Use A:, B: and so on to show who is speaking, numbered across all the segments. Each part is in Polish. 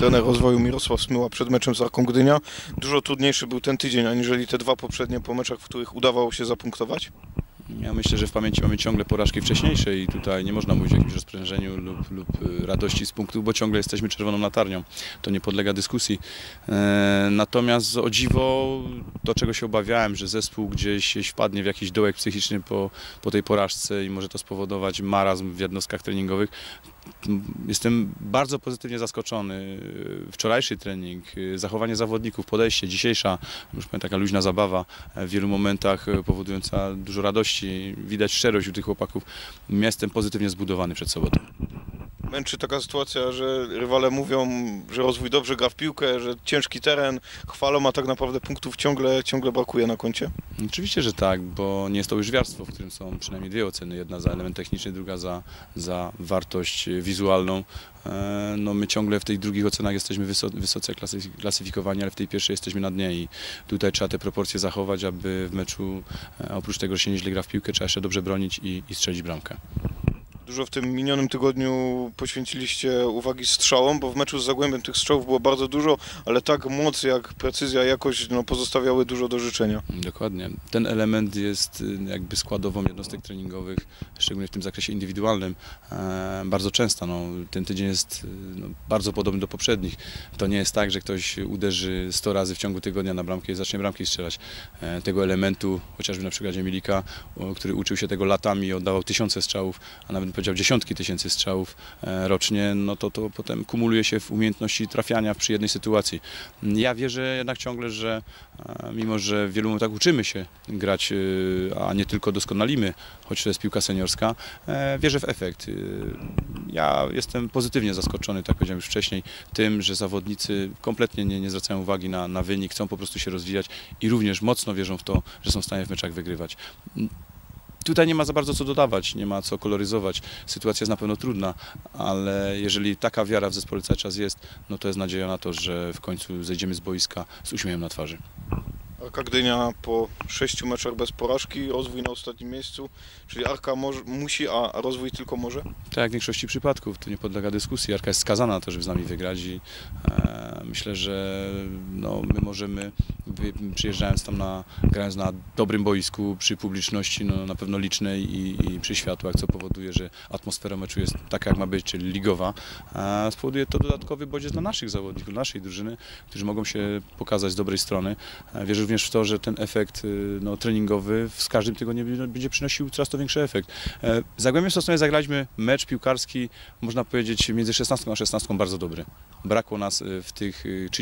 A: trener rozwoju Mirosław Smyła przed meczem z Arką Gdynia. Dużo trudniejszy był ten tydzień, aniżeli te dwa poprzednie po meczach, w których udawało się zapunktować?
B: Ja myślę, że w pamięci mamy ciągle porażki wcześniejsze i tutaj nie można mówić o jakimś rozprężeniu lub radości z punktów, bo ciągle jesteśmy czerwoną latarnią. To nie podlega dyskusji. Natomiast o dziwo, to czego się obawiałem, że zespół gdzieś wpadnie w jakiś dołek psychiczny po tej porażce i może to spowodować marazm w jednostkach treningowych. Jestem bardzo pozytywnie zaskoczony. Wczorajszy trening, zachowanie zawodników, podejście, dzisiejsza, już powiem, taka luźna zabawa, w wielu momentach powodująca dużo radości. Widać szczerość u tych chłopaków. Ja jestem pozytywnie zbudowany przed sobotą.
A: Męczy taka sytuacja, że rywale mówią, że rozwój dobrze gra w piłkę, że ciężki teren, chwalą, a tak naprawdę punktów ciągle brakuje na koncie?
B: Oczywiście, że tak, bo nie jest to łyżwiarstwo, w którym są przynajmniej dwie oceny. Jedna za element techniczny, druga za wartość wizualną. No, my ciągle w tych drugich ocenach jesteśmy wysoce klasyfikowani, ale w tej pierwszej jesteśmy na dnie i tutaj trzeba te proporcje zachować, aby w meczu, oprócz tego, że się nieźle gra w piłkę, trzeba jeszcze dobrze bronić i strzelić bramkę.
A: Dużo w tym minionym tygodniu poświęciliście uwagi strzałom, bo w meczu z Zagłębiem tych strzałów było bardzo dużo, ale tak moc jak precyzja, jakość pozostawiały dużo do życzenia.
B: Dokładnie. Ten element jest jakby składową jednostek treningowych, szczególnie w tym zakresie indywidualnym, bardzo często. Ten tydzień jest bardzo podobny do poprzednich. To nie jest tak, że ktoś uderzy 100 razy w ciągu tygodnia na bramkę i zacznie bramki strzelać. Tego elementu, chociażby na przykładzie Milika, który uczył się tego latami i oddawał tysiące strzałów, a nawet powiedział dziesiątki tysięcy strzałów rocznie, no to potem kumuluje się w umiejętności trafiania przy jednej sytuacji. Ja wierzę jednak ciągle, że mimo, że w wielu momentach uczymy się grać, a nie tylko doskonalimy, choć to jest piłka seniorska, wierzę w efekt. Ja jestem pozytywnie zaskoczony, tak powiedziałem już wcześniej, tym, że zawodnicy kompletnie nie zwracają uwagi na wynik, chcą po prostu się rozwijać i również mocno wierzą w to, że są w stanie w meczach wygrywać. Tutaj nie ma za bardzo co dodawać, nie ma co koloryzować. Sytuacja jest na pewno trudna, ale jeżeli taka wiara w zespole cały czas jest, no to jest nadzieja na to, że w końcu zejdziemy z boiska z uśmiechem na twarzy.
A: Arka Gdynia po 6 meczach bez porażki, rozwój na ostatnim miejscu, czyli Arka musi, a rozwój tylko może?
B: Tak jak w większości przypadków, to nie podlega dyskusji. Arka jest skazana na to, żeby z nami wygrać i myślę, że my możemy, przyjeżdżając tam, grając na dobrym boisku, przy publiczności na pewno licznej i przy światłach, co powoduje, że atmosfera meczu jest taka, jak ma być, czyli ligowa, spowoduje to dodatkowy bodziec dla naszych zawodników, dla naszej drużyny, którzy mogą się pokazać z dobrej strony. Wierzę również w to, że ten efekt treningowy z każdym tygodniem będzie przynosił coraz to większy efekt. Z Zagłębiem Sosnowiec zagraliśmy mecz piłkarski, można powiedzieć, między 16 a 16 bardzo dobry. Brakło nas w tych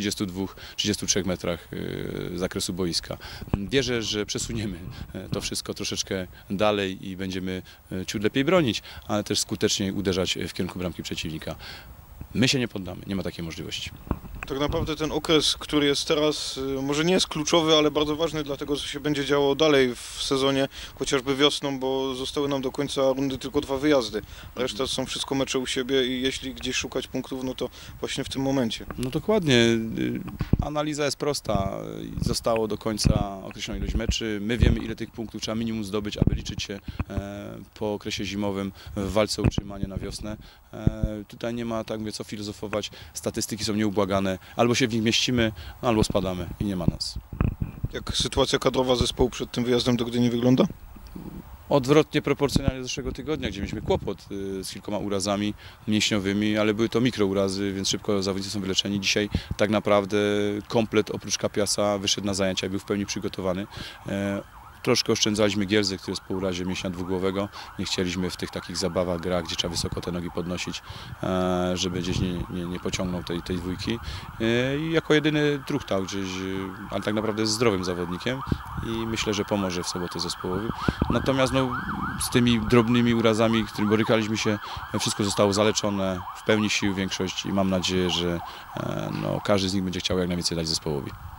B: 32-33 metrach zakresu boiska. Wierzę, że przesuniemy to wszystko troszeczkę dalej i będziemy ciut lepiej bronić, ale też skuteczniej uderzać w kierunku bramki przeciwnika. My się nie poddamy, nie ma takiej możliwości.
A: Tak naprawdę ten okres, który jest teraz, może nie jest kluczowy, ale bardzo ważny dla tego, co się będzie działo dalej w sezonie, chociażby wiosną, bo zostały nam do końca rundy tylko 2 wyjazdy. Reszta są wszystko mecze u siebie i jeśli gdzieś szukać punktów, no to właśnie w tym momencie.
B: No dokładnie. Analiza jest prosta. Zostało do końca określona ilość meczy. My wiemy, ile tych punktów trzeba minimum zdobyć, aby liczyć się po okresie zimowym w walce o utrzymanie na wiosnę. Tutaj nie ma, tak mówię, co filozofować. Statystyki są nieubłagane. Albo się w nich mieścimy, albo spadamy i nie ma nas.
A: Jak sytuacja kadrowa zespołu przed tym wyjazdem do Gdyni wygląda?
B: Odwrotnie proporcjonalnie do zeszłego tygodnia, gdzie mieliśmy kłopot z kilkoma urazami mięśniowymi, ale były to mikrourazy, więc szybko zawodnicy są wyleczeni. Dzisiaj tak naprawdę komplet oprócz Kapiasa wyszedł na zajęcia i był w pełni przygotowany. Troszkę oszczędzaliśmy Gierze, który jest po urazie mięśnia dwugłowego. Nie chcieliśmy w tych takich zabawach, grach, gdzie trzeba wysoko te nogi podnosić, żeby gdzieś nie pociągnął tej dwójki. I jako jedyny truchtał gdzieś, ale tak naprawdę jest zdrowym zawodnikiem i myślę, że pomoże w sobotę zespołowi. Natomiast z tymi drobnymi urazami, którymi borykaliśmy się, wszystko zostało zaleczone, w pełni sił większość i mam nadzieję, że każdy z nich będzie chciał jak najwięcej dać zespołowi.